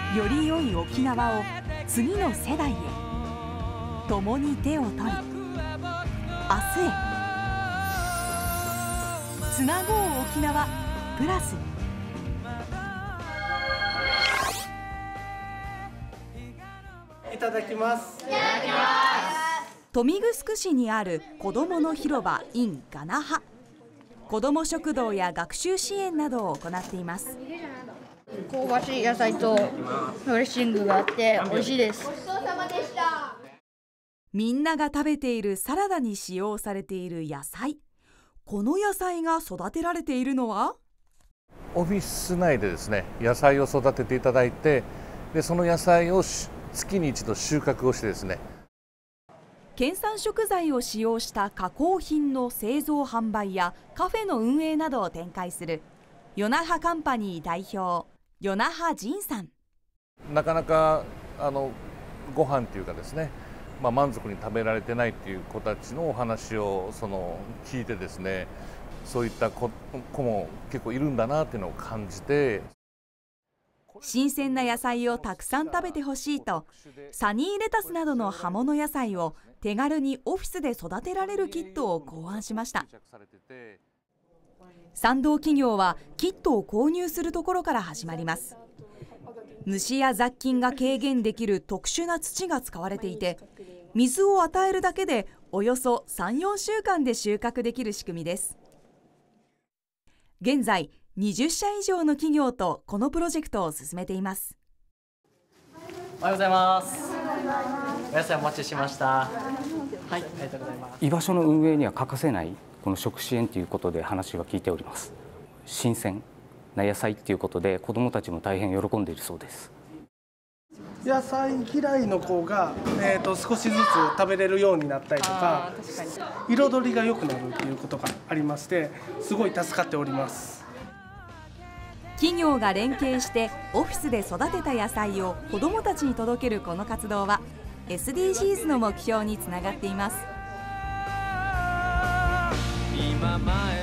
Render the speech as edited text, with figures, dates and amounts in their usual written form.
より良い沖縄を次の世代へ、共に手を取り明日へつなごう沖縄プラス。 いただきます。 豊見城市にある子どもの広場 in ガナハ、子ども食堂や学習支援などを行っています。 香ばしい野菜とドレッシングがあって美味しいです。ごちそうさまでした。 みんなが食べているサラダに使用されている野菜、この野菜が育てられているのはオフィス内でですね、野菜を育てていただいて、でその野菜を月に一度収穫をしてですね、 県産食材を使用した加工品の製造販売やカフェの運営などを展開する与那覇カンパニー代表与那覇仁さん。 なかなかご飯っていうかですね、満足に食べられてないっていう子たちのお話を聞いてですね、そういった子も結構いるんだなっていうのを感じて、 新鮮な野菜をたくさん食べてほしいと、サニーレタスなどの葉物野菜を手軽にオフィスで育てられるキットを考案しました。賛同企業はキットを購入するところから始まります。虫や雑菌が軽減できる特殊な土が使われていて、水を与えるだけでおよそ 3,4 週間で収穫できる仕組みです。現在20社以上の企業とこのプロジェクトを進めています。 おはようございます。お野菜お待ちしました。はい、ありがとうございます。 居場所の運営には欠かせないこの食支援ということで話は聞いております。新鮮な野菜ということで子どもたちも大変喜んでいるそうです。 野菜嫌いの子が、少しずつ食べれるようになったりとか、彩りが良くなるということがありまして、すごい助かっております。 企業が連携してオフィスで育てた野菜を子どもたちに届けるこの活動は SDGs の目標につながっています。今前